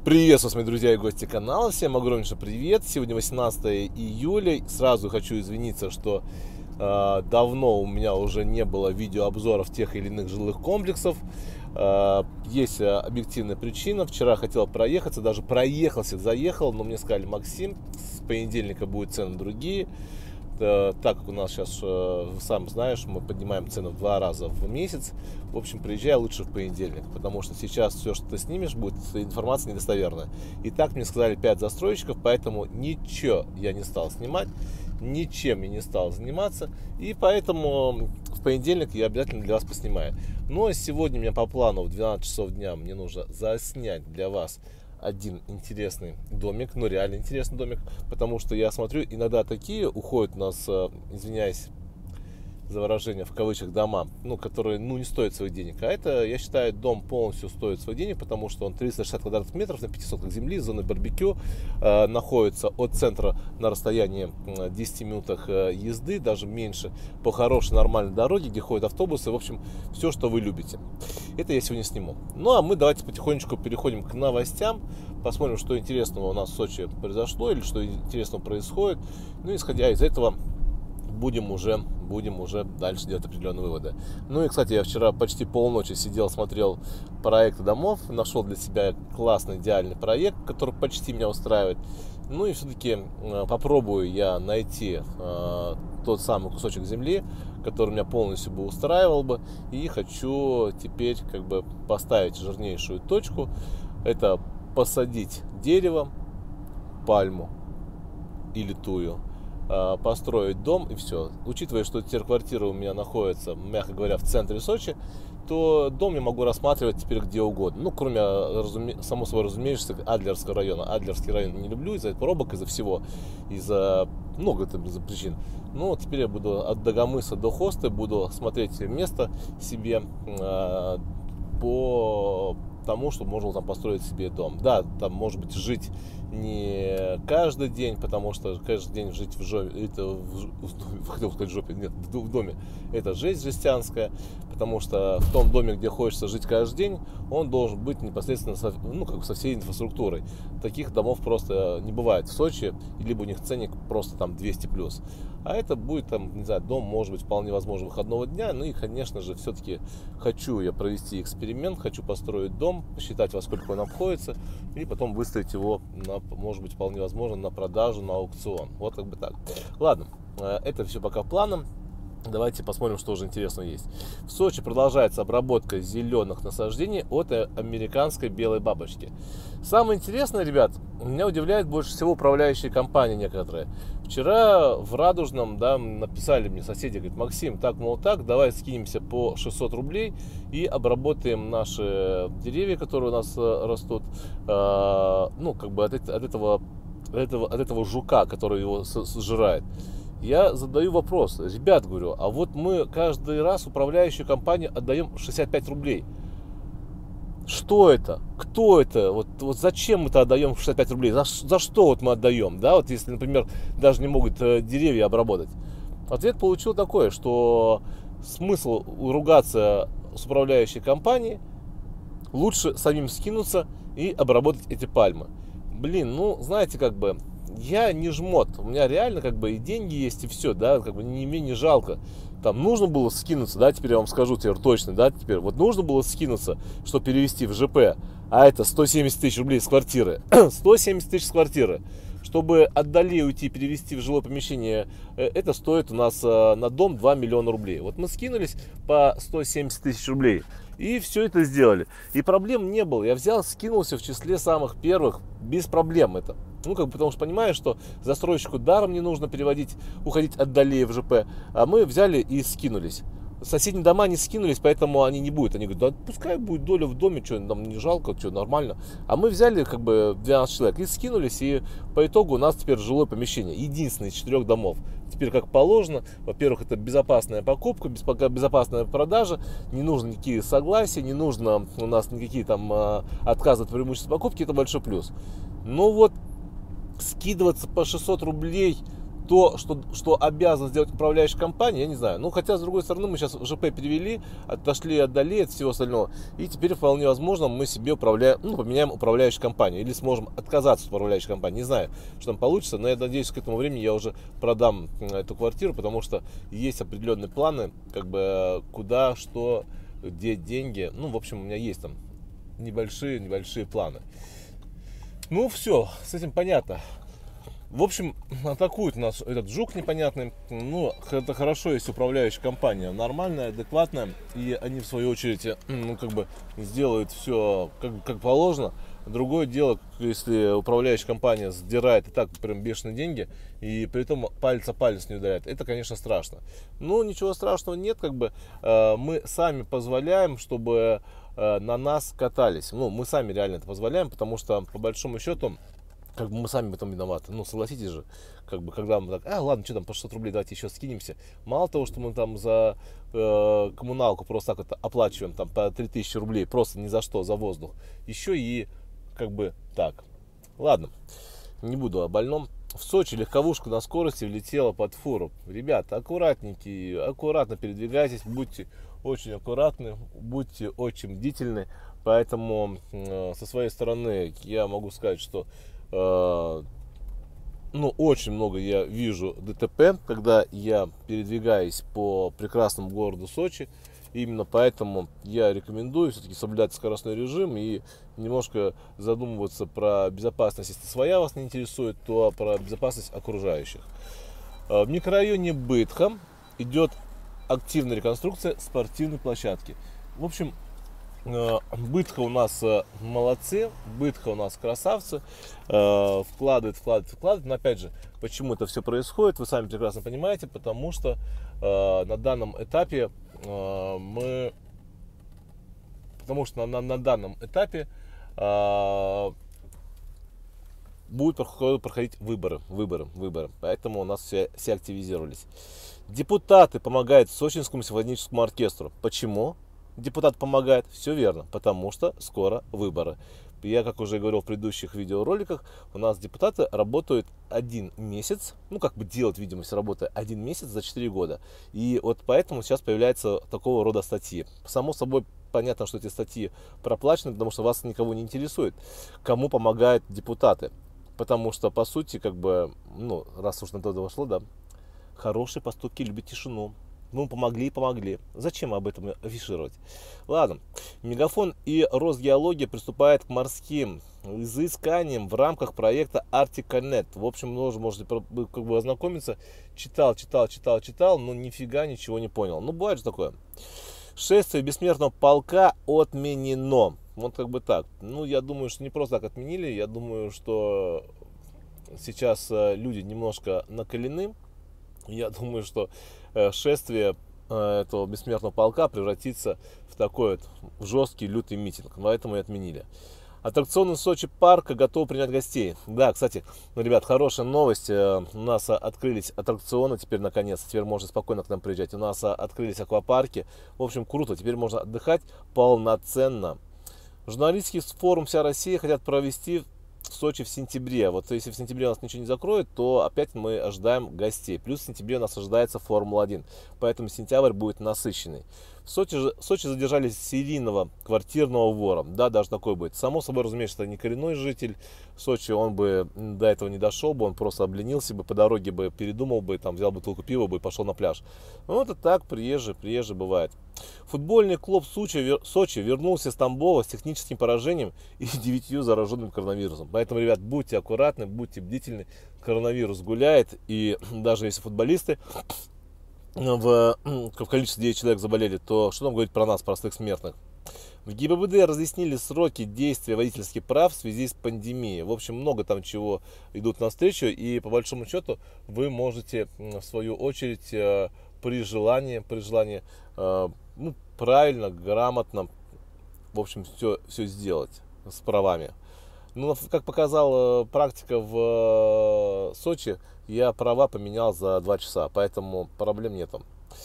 Приветствую вас, мои друзья и гости канала. Всем огромнейший привет. Сегодня 18 июля. Сразу хочу извиниться, что давно у меня уже не было видеообзоров тех или иных жилых комплексов. Есть объективная причина. Вчера хотел проехаться, даже проехался, заехал, но мне сказали: Максим, с понедельника будут цены другие. Так как у нас сейчас, сам знаешь, мы поднимаем цены в 2 раза в месяц. В общем, приезжай лучше в понедельник, потому что сейчас все, что ты снимешь, будет информация недостоверная. И так мне сказали 5 застройщиков, поэтому ничего я не стал снимать, ничем я не стал заниматься. И поэтому в понедельник я обязательно для вас поснимаю. Ну а сегодня у меня по плану в 12 часов дня мне нужно заснять для вас один интересный домик, но реально интересный домик, потому что я смотрю, иногда такие уходят у нас, извиняюсь за выражение, в кавычках, дома, которые, не стоят своих денег. А это, я считаю, дом полностью стоит своих денег, потому что он 360 квадратных метров на 5 сотках земли, с зоной барбекю, находится от центра на расстоянии 10 минутах езды, даже меньше, по хорошей нормальной дороге, где ходят автобусы, в общем, все, что вы любите. Это я сегодня сниму. Ну, а мы давайте потихонечку переходим к новостям, посмотрим, что интересного у нас в Сочи произошло, или что интересного происходит. Ну, исходя из этого, будем уже дальше делать определенные выводы. Ну и, кстати, я вчера почти полночи сидел, смотрел проекты домов, нашел для себя классный, идеальный проект, который почти меня устраивает. Ну и все-таки попробую я найти тот самый кусочек земли, который меня полностью бы устраивал бы. И хочу теперь поставить жирнейшую точку. Это посадить дерево, пальму или тую, построить дом и все. Учитывая, что теперь квартира у меня находится, мягко говоря, в центре Сочи, то дом я могу рассматривать теперь где угодно. Кроме, само собой разумеется, Адлерского района. Адлерский район не люблю из-за пробок, из-за всего, из-за много причин. Но теперь я буду от Дагомыса до Хосты, буду смотреть место себе по тому, что можно там построить себе дом. Да, там может быть жить не каждый день, потому что каждый день жить в доме, это жизнь жестянская, потому что в том доме, где хочется жить каждый день, он должен быть непосредственно со всей инфраструктурой. Таких домов просто не бывает в Сочи, либо у них ценник просто там 200+. А это будет дом, может быть, вполне возможно, выходного дня. Ну и, конечно же, все-таки хочу я провести эксперимент, хочу построить дом, посчитать, во сколько он обходится, и потом выставить его, может быть, вполне возможно, на продажу, на аукцион. Вот так. Ладно, это все пока планом. Давайте посмотрим, что уже интересного есть. В Сочи продолжается обработка зеленых насаждений от американской белой бабочки. Самое интересное, ребят, меня удивляет больше всего управляющие компании некоторые. Вчера в Радужном, написали мне соседи, говорят: Максим, давай скинемся по 600 рублей и обработаем наши деревья, которые у нас растут, от этого жука, который его сжирает. Я задаю вопрос: ребят, говорю, а вот мы каждый раз управляющую компанию отдаем 65 рублей. Что это? Кто это? Вот зачем мы-то отдаем 65 рублей? За что мы отдаем? Если, например, даже не могут деревья обработать. Ответ получил такой, что смысл ругаться с управляющей компанией, лучше самим скинуться и обработать эти пальмы. Знаете, я не жмот, у меня реально и деньги есть, и все, мне не жалко. Там нужно было скинуться, теперь я вам скажу точно, нужно было скинуться, чтобы перевести в ЖП, а это 170 тысяч рублей с квартиры, 170 тысяч с квартиры. Чтобы отдали уйти, перевести в жилое помещение, это стоит у нас на дом 2 миллиона рублей. Вот мы скинулись по 170 тысяч рублей и все это сделали. И проблем не было. Я скинулся в числе самых первых, без проблем это. Потому что понимаю, что застройщику даром не нужно уходить отдалее в ЖП. А мы взяли и скинулись. Соседние дома не скинулись, поэтому они не будут. Они говорят: пускай будет доля в доме, что нам не жалко, что нормально. А мы взяли 12 человек и скинулись, и по итогу у нас теперь жилое помещение. Единственное из 4 домов. Теперь как положено. Во-первых, это безопасная покупка, безопасная продажа. Не нужно никакие согласия, не нужно у нас никакие отказы от преимущества покупки. Это большой плюс. Скидываться по 600 рублей то, что обязан сделать управляющая компания, я не знаю. Ну, хотя, с другой стороны, мы сейчас ЖП перевели, отошли, отдали от всего остального. И теперь вполне возможно мы себе поменяем управляющую компанию. Или сможем отказаться от управляющей компании. Не знаю, что там получится, но я надеюсь, к этому времени я уже продам эту квартиру, потому что есть определенные планы, как бы куда, что, где деньги. Ну, в общем, у меня есть там небольшие планы. Ну, все, с этим понятно. В общем, атакует нас этот жук непонятный. Ну, это хорошо, если управляющая компания нормальная, адекватная. И они, в свою очередь, сделают все как положено. Другое дело, если управляющая компания сдирает и так прям бешеные деньги, и при этом палец о палец не ударяет. Это, конечно, страшно. Но ничего страшного нет, мы сами позволяем, чтобы на нас катались. Ну, мы сами реально это позволяем, потому что, по большому счету, мы сами в этом виноваты. Ну, согласитесь же, когда мы так, ладно, что там, по 600 рублей, давайте еще скинемся. Мало того, что мы там за коммуналку просто так вот оплачиваем там по 3000 рублей, просто ни за что, за воздух. Еще и так. Ладно, не буду о больном. В Сочи легковушка на скорости влетела под фуру. Ребята, аккуратненькие, аккуратно передвигайтесь, будьте очень аккуратны, будьте очень бдительны. Поэтому со своей стороны я могу сказать, что очень много я вижу ДТП, когда я передвигаюсь по прекрасному городу Сочи. Именно поэтому я рекомендую все-таки соблюдать скоростной режим и немножко задумываться про безопасность. Если своя вас не интересует, то про безопасность окружающих. В микрорайоне Бытха идет активная реконструкция спортивной площадки. В общем, Бытха у нас молодцы, Бытха у нас красавцы, вкладывают. Но опять же, почему это все происходит, вы сами прекрасно понимаете, потому что на данном этапе будут проходить выборы. Поэтому у нас все активизировались. Депутаты помогают Сочинскому симфоническому оркестру. Почему депутат помогает? Все верно, потому что скоро выборы. Я, как уже говорил в предыдущих видеороликах, у нас депутаты работают 1 месяц, делают видимость работы 1 месяц за 4 года. И вот поэтому сейчас появляются такого рода статьи. Само собой, понятно, что эти статьи проплачены, потому что вас никого не интересует, кому помогают депутаты. Потому что, по сути, раз уж на то дошло, да, хорошие поступки любят тишину. Помогли. Зачем об этом афишировать? Ладно. Мегафон и Росгеология приступают к морским изысканиям в рамках проекта Arctic-Connect. В общем, вы можете ознакомиться. Читал, но нифига ничего не понял. Бывает же такое. Шествие бессмертного полка отменено. Вот так. Я думаю, что не просто так отменили. Я думаю, что сейчас люди немножко накалены. Я думаю, что шествие этого бессмертного полка превратится в такой жесткий, лютый митинг. Поэтому и отменили. Аттракционы Сочи парка готовы принять гостей. Да, кстати, ребят, хорошая новость. У нас открылись аттракционы теперь наконец. Теперь можно спокойно к нам приезжать. У нас открылись аквапарки. В общем, круто. Теперь можно отдыхать полноценно. Журналистский форум «Вся Россия» хотят провести в Сочи в сентябре. Вот если в сентябре у нас ничего не закроют, то опять мы ожидаем гостей. Плюс в сентябре у нас ожидается Формула-1. Поэтому сентябрь будет насыщенный. В Сочи задержали серийного квартирного вора. Да, даже такой будет. Само собой, разумеется, это не коренной житель Сочи. Он бы до этого не дошел бы. Он просто обленился бы, по дороге бы передумал бы, взял бутылку пива бы и пошел на пляж. Это так, приезжий бывает. Футбольный клуб Сочи вернулся из Тамбова с техническим поражением и 9 зараженными коронавирусом. Поэтому, ребят, будьте аккуратны, будьте бдительны. Коронавирус гуляет. И даже если футболисты в количестве 9 человек заболели, то что нам говорить про нас, простых смертных? В ГИБДД разъяснили сроки действия водительских прав в связи с пандемией. В общем, много там чего идут навстречу. И по большому счету вы можете, в свою очередь, при желании правильно, грамотно, в общем, все сделать с правами. Как показала практика в Сочи, я права поменял за 2 часа, поэтому проблем нету.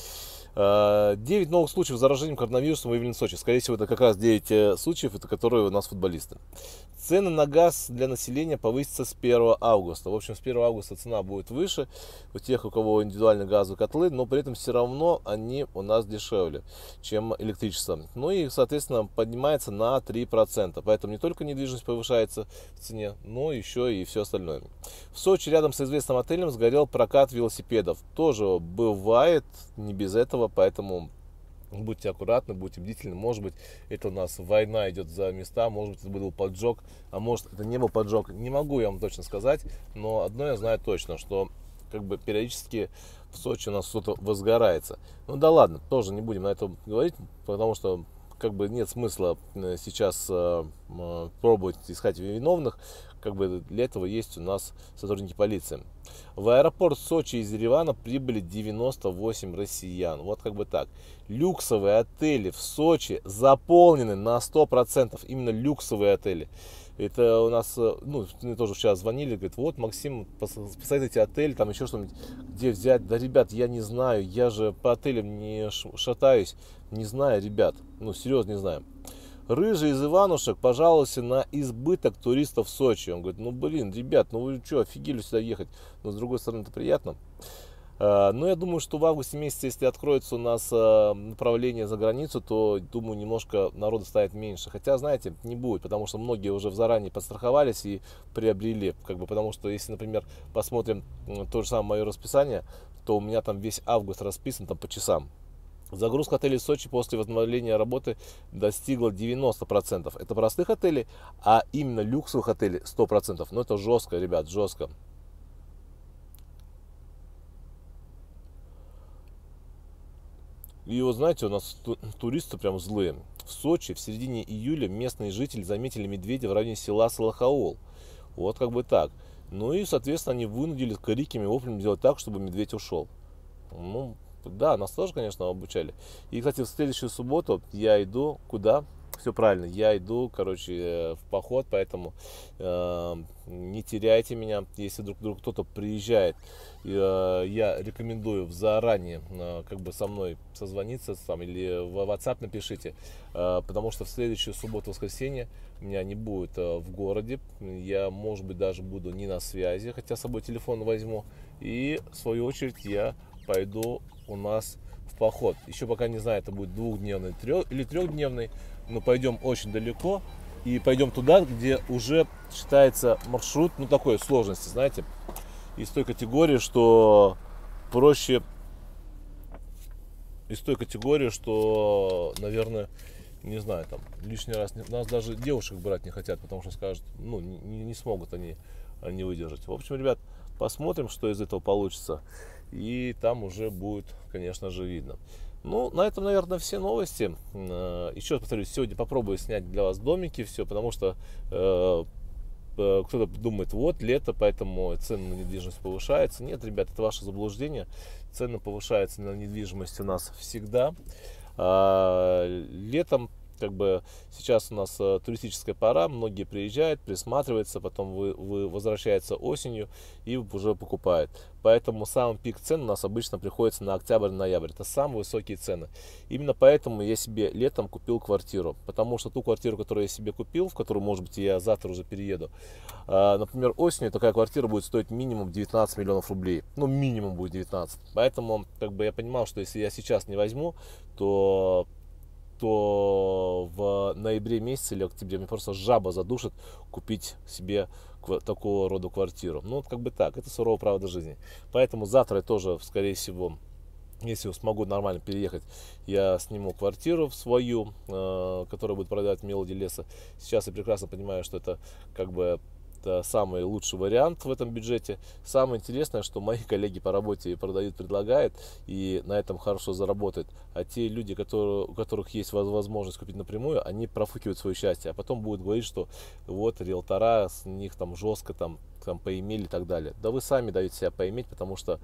9 новых случаев заражения коронавирусом выявлены в Сочи. Скорее всего, это как раз 9 случаев, это которые у нас футболисты. Цены на газ для населения повысятся с 1 августа. В общем, с 1 августа цена будет выше у тех, у кого индивидуальные газовые котлы, но при этом все равно они у нас дешевле, чем электричество. Ну и, соответственно, поднимается на 3%. Поэтому не только недвижимость повышается в цене, но еще и все остальное. В Сочи рядом с известным отелем сгорел прокат велосипедов. Тоже бывает, не без этого, поэтому... Будьте аккуратны, будьте бдительны. Может быть, это у нас война идет за места, может быть, это был поджог, а может, это не был поджог. Не могу я вам точно сказать, но одно я знаю точно, что как бы периодически в Сочи у нас что-то возгорается. Ну да ладно, тоже не будем на это говорить, потому что как бы нет смысла сейчас пробовать искать виновных. Как бы для этого есть у нас сотрудники полиции. В аэропорт Сочи из Еревана прибыли 98 россиян. Вот как бы так. Люксовые отели в Сочи заполнены на 100%. Именно люксовые отели. Это у нас, ну, мне тоже вчера звонили, говорят, вот, Максим, посоветуйте отель, там еще что-нибудь, где взять. Да, ребят, я не знаю, я же по отелям не шатаюсь, не знаю, ребят, ну, серьезно, не знаю. Рыжий из Иванушек пожаловался на избыток туристов в Сочи. Он говорит, ну, блин, ребят, ну, вы что, офигели сюда ехать? Но, с другой стороны, это приятно. Но я думаю, что в августе месяце, если откроется у нас направление за границу, то, думаю, немножко народу станет меньше. Хотя, знаете, не будет, потому что многие уже заранее подстраховались и приобрели. Как бы, потому что, если, например, посмотрим то же самое мое расписание, то у меня там весь август расписан там по часам. Загрузка отелей в Сочи после возобновления работы достигла 90%. Это простых отелей, а именно люксовых отелей 100%. Но это жестко, ребят, жестко. И вот знаете, у нас туристы прям злые. В Сочи в середине июля местные жители заметили медведя в районе села Салахаол. Вот как бы так. Ну и, соответственно, они вынудили криками, воплями сделать так, чтобы медведь ушел. Ну, да, нас тоже, конечно, обучали. И, кстати, в следующую субботу я иду куда? Все правильно, я иду, короче, в поход, поэтому не теряйте меня. Если вдруг кто-то приезжает, я рекомендую заранее как бы со мной созвониться там, или в WhatsApp напишите, потому что в следующую субботу-воскресенье меня не будет в городе. Я, может быть, даже буду не на связи, хотя с собой телефон возьму. И, в свою очередь, я пойду у нас в поход. Еще пока не знаю, это будет двухдневный или трехдневный, но пойдем очень далеко и пойдем туда, где уже считается маршрут, ну, такой сложности, знаете, из той категории, что проще, наверное, не знаю, там лишний раз нас даже девушек брать не хотят, потому что скажут, ну, не смогут они выдержать. В общем, ребят, посмотрим, что из этого получится. И там уже будет, конечно же, видно. Ну, на этом, наверное, все новости. Еще раз повторюсь, сегодня попробую снять для вас домики, все, потому что кто-то думает, вот, лето, поэтому цены на недвижимость повышаются. Нет, ребят, это ваше заблуждение. Цены повышаются на недвижимость у нас всегда. Летом, как бы, сейчас у нас туристическая пора, многие приезжают, присматриваются, потом возвращаются осенью и уже покупают. Поэтому самый пик цен у нас обычно приходится на октябрь-ноябрь. Это самые высокие цены. Именно поэтому я себе летом купил квартиру. Потому что ту квартиру, которую я себе купил, в которую, может быть, я завтра уже перееду, например, осенью такая квартира будет стоить минимум 19 миллионов рублей. Ну, минимум будет 19. Поэтому, как бы, я понимал, что если я сейчас не возьму, то в ноябре месяце или октябре мне просто жаба задушит купить себе такого рода квартиру. Ну, вот как бы так, это суровая правда жизни. Поэтому завтра я тоже, скорее всего, если смогу нормально переехать, я сниму квартиру свою, которая будет продавать в Мелоди Леса. Сейчас я прекрасно понимаю, что это как бы это самый лучший вариант в этом бюджете. Самое интересное, что мои коллеги по работе продают, предлагают и на этом хорошо заработают. А те люди, у которых есть возможность купить напрямую, они профукивают свое счастье. А потом будут говорить, что вот риэлтора с них там жестко там поимели и так далее. Да вы сами даете себя поиметь, потому что,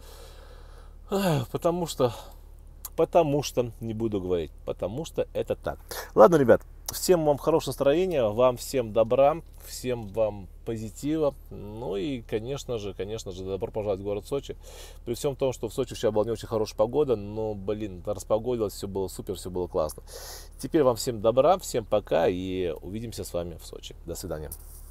не буду говорить, потому что это так. Ладно, ребят, всем вам хорошего настроения, вам всем добра, всем вам позитива. Ну и, конечно же, добро пожаловать в город Сочи. При всем том, что в Сочи вчера была не очень хорошая погода, но, блин, распогодилось, все было супер, все было классно. Теперь вам всем добра, всем пока и увидимся с вами в Сочи. До свидания.